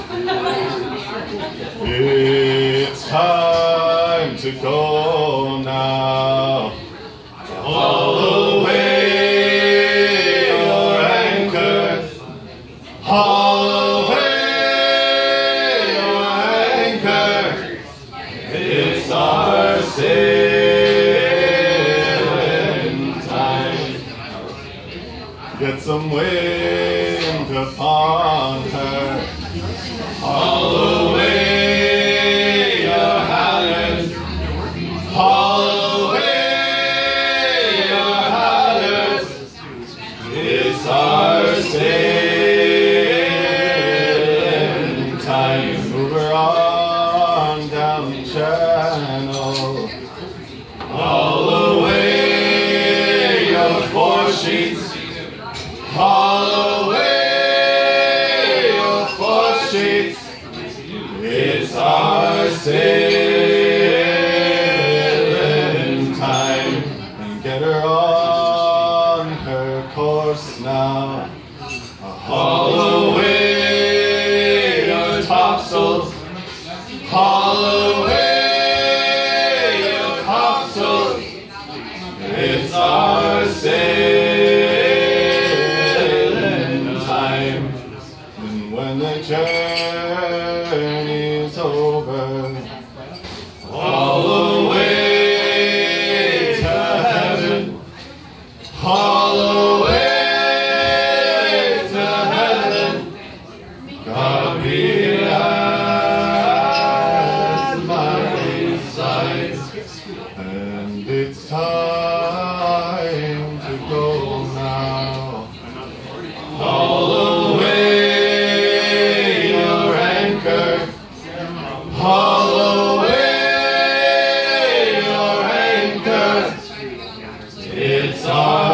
It's time to go now. Haul away your anchor. Haul away your anchor. It's our sailing time. Get some wind upon her. Haul away your halyards. Haul away your halyards. It's our sailing time. Move her on down the channel. Haul away your foresheets. Haul away your foresheets. It's our sailing time. And get her on her course now. Haul away your topsails. Haul away your topsails. It's our sailing time. And when the journey's over, haul away to heaven. Haul away to heaven. God be at my side. And it's time to go now. Haul away your anchor. Haul away your anchor. It's our